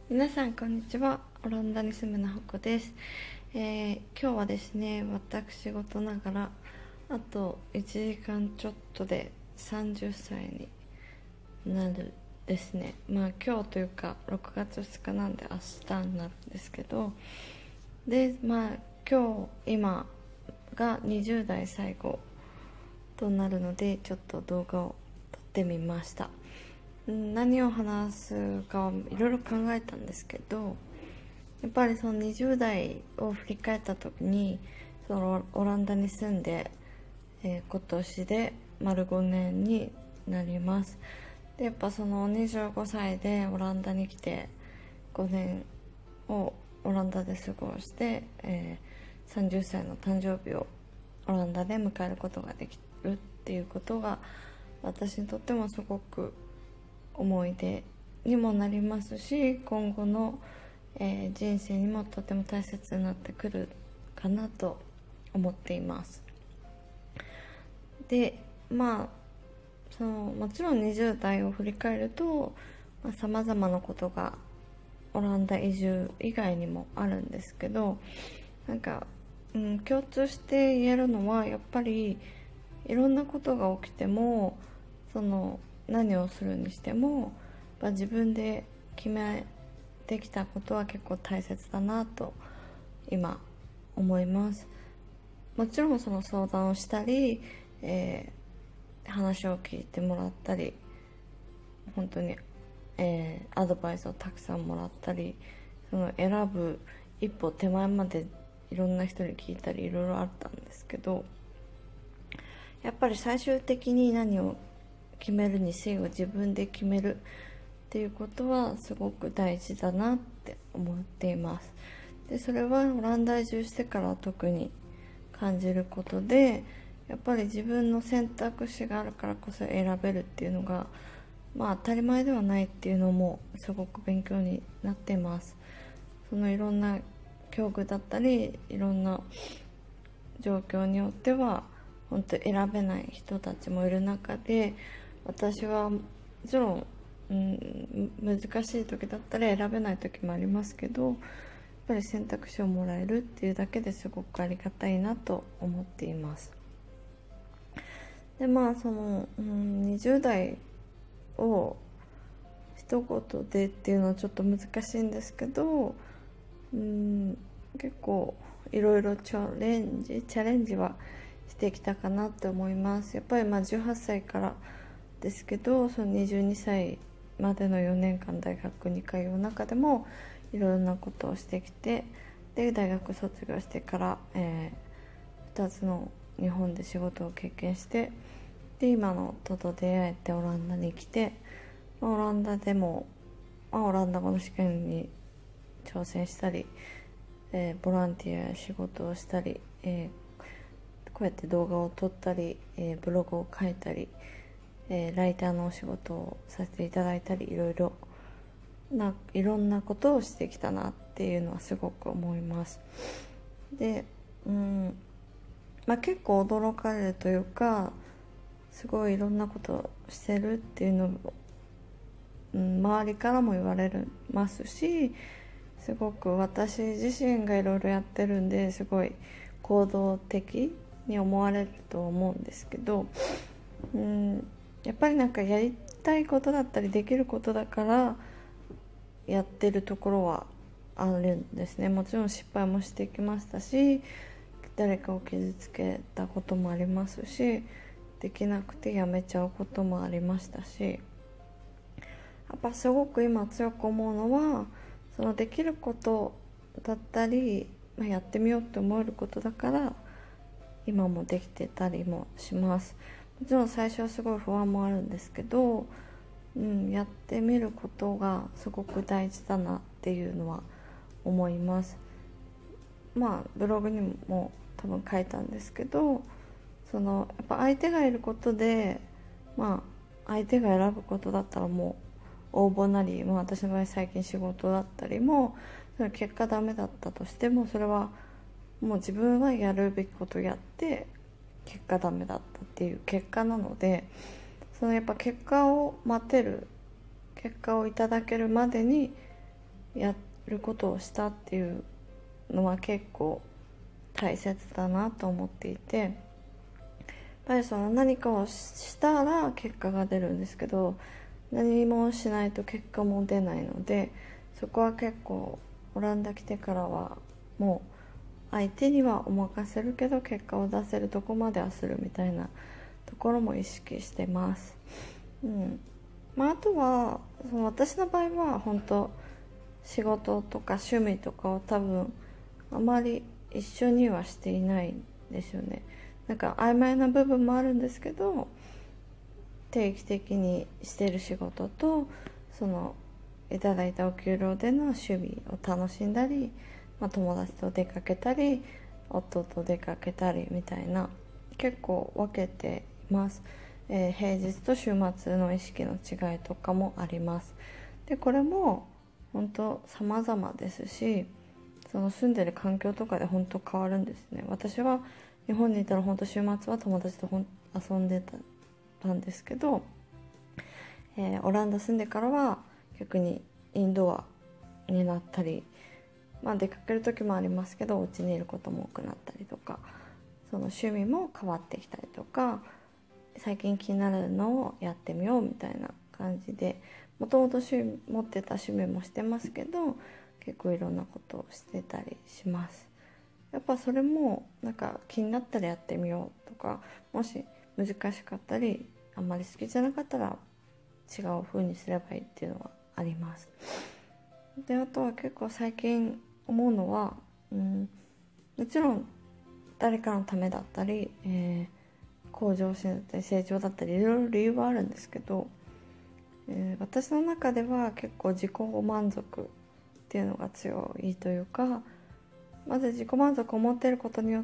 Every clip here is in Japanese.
皆さんこんにちは。オランダに住むなほこです。今日はですね、私事ながらあと1時間ちょっとで30歳になるですね。今日というか6月2日なんで明日になるんですけど、で今が20代最後となるので、ちょっと動画を撮ってみました。何を話すかはいろいろ考えたんですけど、やっぱりその20代を振り返った時に、そのオランダに住んで、今年で丸5年になります。でやっぱその25歳でオランダに来て5年をオランダで過ごして、30歳の誕生日をオランダで迎えることができるっていうことが、私にとってもすごく思い出にもなりますし、今後の、人生にもとても大切になってくるかなと思っています。でもちろん20代を振り返るとさまざ、まなことがオランダ移住以外にもあるんですけど、共通して言えるのは、やっぱりいろんなことが起きても、何をするにしても自分で決めてきたことは結構大切だなと今思います。もちろんその相談をしたり、話を聞いてもらったり、本当に、アドバイスをたくさんもらったり、その選ぶ一歩手前までいろんな人に聞いたり、いろいろあったんですけど、やっぱり最終的に何を決めるにせよ自分で決めるっていうことはすごく大事だなって思っています。でそれはオランダ移住してから特に感じることで、やっぱり自分の選択肢があるからこそ選べるっていうのが、当たり前ではないっていうのもすごく勉強になっています。そのいろんな境遇だったり、いろんな状況によっては本当選べない人たちもいる中で、私はもちろん、難しい時だったら選べない時もありますけど、やっぱり選択肢をもらえるっていうだけですごくありがたいなと思っています。で20代を一言でっていうのはちょっと難しいんですけど、結構いろいろチャレンジはしてきたかなって思います。やっぱり18歳からですけど、その22歳までの4年間大学に通う中でもいろんなことをしてきて、で大学卒業してから、2つの日本で仕事を経験して、で今の夫と出会えてオランダに来て、オランダでも、オランダ語の試験に挑戦したり、ボランティアや仕事をしたり、こうやって動画を撮ったり、ブログを書いたり、ライターのお仕事をさせていただいたり、いろんなことをしてきたなっていうのはすごく思います。で、結構驚かれるというか、すごいいろんなことをしてるっていうのを、周りからも言われますし、すごく私自身がいろいろやってるんで、すごい行動的に思われると思うんですけど、やっぱりやりたいことだったりできることだからやってるところはあるんですね。もちろん失敗もしてきましたし、誰かを傷つけたこともありますし、できなくてやめちゃうこともありましたし、やっぱすごく今強く思うのは、そのできることだったり、やってみようって思えることだから今もできてたりもします。もちろん最初はすごい不安もあるんですけど、やってみることがすごく大事だなっていうのは思います。ブログにも多分書いたんですけど、やっぱ相手がいることで、相手が選ぶことだったらもう応募なり、私の場合最近仕事だったりも、それ結果ダメだったとしても、それはもう自分はやるべきことをやって結果ダメだったっていう結果なので、やっぱ結果を待てる、結果をいただけるまでにやることをしたっていうのは結構大切だなと思っていて、やっぱりその何かをしたら結果が出るんですけど、何もしないと結果も出ないので、そこは結構オランダ来てからはもう相手にはお任せるけど結果を出せるとこまではするみたいなところも意識してます。あとはその私の場合は本当仕事とか趣味とかを多分あまり一緒にはしていないんですよね。なんか曖昧な部分もあるんですけど、定期的にしてる仕事とそのいただいたお給料での趣味を楽しんだり、友達と出かけたり夫と出かけたりみたいな、結構分けています。平日と週末の意識の違いとかもあります。でこれも本当様々ですし、その住んでる環境とかで本当変わるんですね。私は日本にいたら本当週末は友達と遊んでたんですけど、オランダ住んでからは逆にインドアになったり、出かける時もありますけどお家にいることも多くなったりとか、その趣味も変わってきたりとか、最近気になるのをやってみようみたいな感じで、もともと持ってた趣味もしてますけど、結構いろんなことをしてたりします。やっぱそれもなんか気になったらやってみようとか、もし難しかったりあんまり好きじゃなかったら違う風にすればいいっていうのはあります。であとは結構最近思うのは、もちろん誰かのためだったり、向上心だったり成長だったりいろいろ理由はあるんですけど、私の中では結構自己満足っていうのが強いというか、まず自己満足を持っていることによって、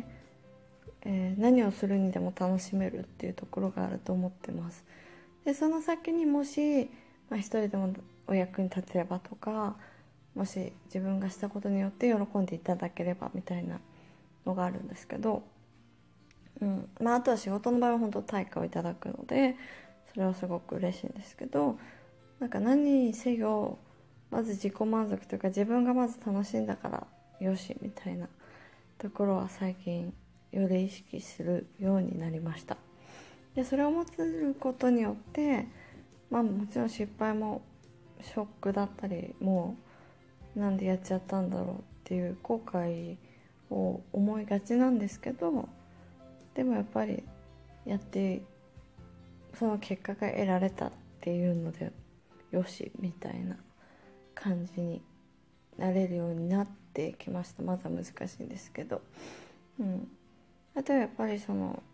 何をするにでも楽しめるっていうところがあると思ってます。でその先にもし、一人でもお役に立てればとか、もし自分がしたことによって喜んでいただければみたいなのがあるんですけど、あとは仕事の場合は本当対価をいただくのでそれはすごく嬉しいんですけど、なんか何にせよまず自己満足というか、自分がまず楽しんだからよしみたいなところは最近より意識するようになりました。でそれを持つことによって、もちろん失敗もショックだったり、もうなんでやっちゃったんだろうっていう後悔を思いがちなんですけど、でもやっぱりやってその結果が得られたっていうのでよしみたいな感じになれるようになってきました。まだ難しいんですけど、あとはやっぱりその、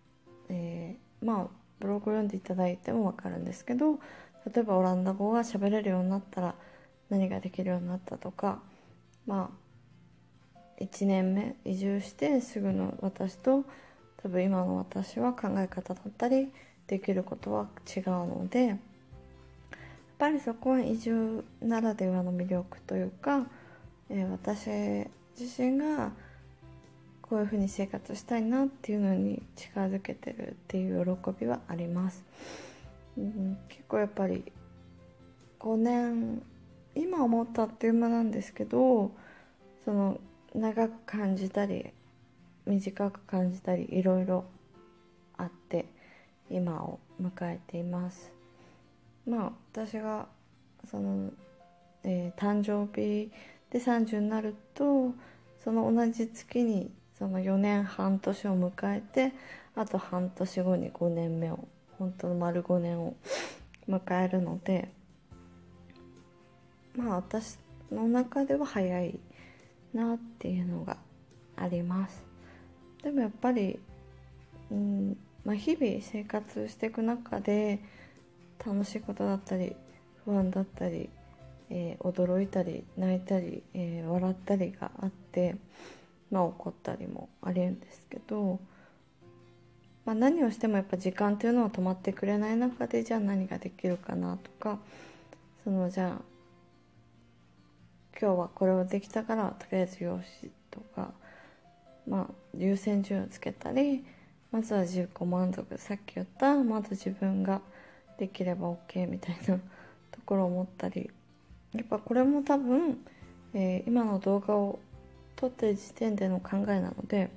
ブログ読んでいただいても分かるんですけど、例えばオランダ語が喋れるようになったら何ができるようになったとか、1年目移住してすぐの私と多分今の私は考え方だったりできることは違うので、やっぱりそこは移住ならではの魅力というか、私自身がこういうふうに生活したいなっていうのに近づけてるっていう喜びはあります。結構やっぱり5年今思ったっていう間なんですけど、その長く感じたり短く感じたりいろいろあって今を迎えています。私がその、誕生日で30になると、その同じ月にその4年半年を迎えて、あと半年後に5年目を本当の丸5年を迎えるので、私の中では早いなっていうのがあります。でもやっぱり、日々生活していく中で楽しいことだったり不安だったり、驚いたり泣いたり、笑ったりがあって、怒ったりもあるんですけど、何をしてもやっぱ時間というのは止まってくれない中で、じゃあ何ができるかなとか、じゃあ今日はこれをできたからとりあえずよしとか、優先順位をつけたり、まずは自己満足、さっき言ったまず自分ができれば OK みたいなところを思ったりやっぱこれも多分、今の動画を撮ってる時点での考えなので、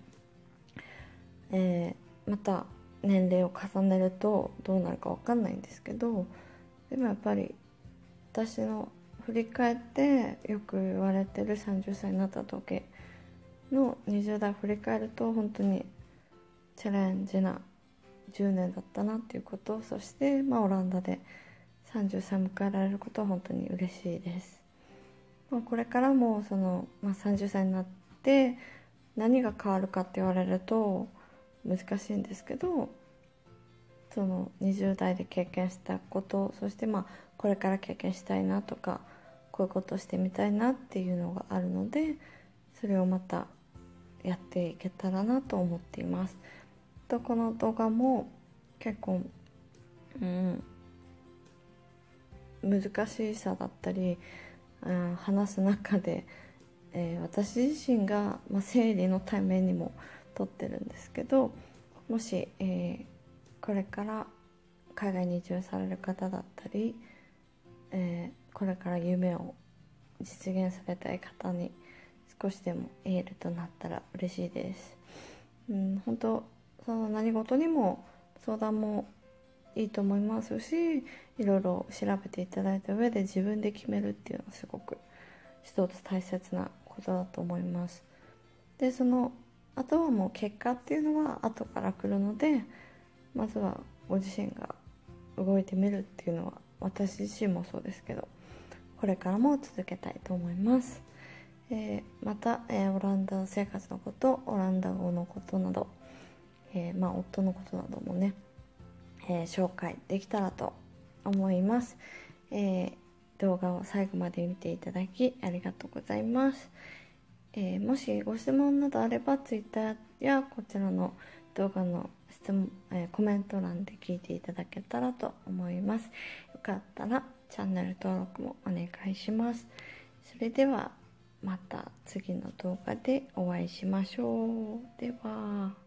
また年齢を重ねるとどうなるか分かんないんですけど、でもやっぱり私の振り返ってよく言われてる30歳になった時の20代を振り返ると、本当にチャレンジな10年だったなっていうこと、そして、オランダで30歳迎えられることは本当に嬉しいです。これからも30歳になって何が変わるかって言われると難しいんですけど、その20代で経験したこと、そしてこれから経験したいなとか、こういうことをしてみたいなっていうのがあるので、それをまたやっていけたらなと思っています。とこの動画も結構、難しさだったり、話す中で、私自身が、生理のためにも撮ってるんですけど、もし、これから海外に移住される方だったり、これから夢を実現されたい方に少しでもエールとなったら嬉しいです。本当その何事にも相談もいいと思いますし、いろいろ調べていただいた上で自分で決めるっていうのはすごく一つ大切なことだと思います。でそのあとはもう結果っていうのは後から来るので、まずはご自身が動いてみるっていうのは私自身もそうですけど、これからも続けたいと思います。また、オランダ生活のこと、オランダ語のことなど、夫のことなどもね、紹介できたらと思います。動画を最後まで見ていただきありがとうございます。もしご質問などあれば Twitter やこちらの動画の質問、コメント欄で聞いていただけたらと思います。よかったらチャンネル登録もお願いします。それではまた次の動画でお会いしましょう。では。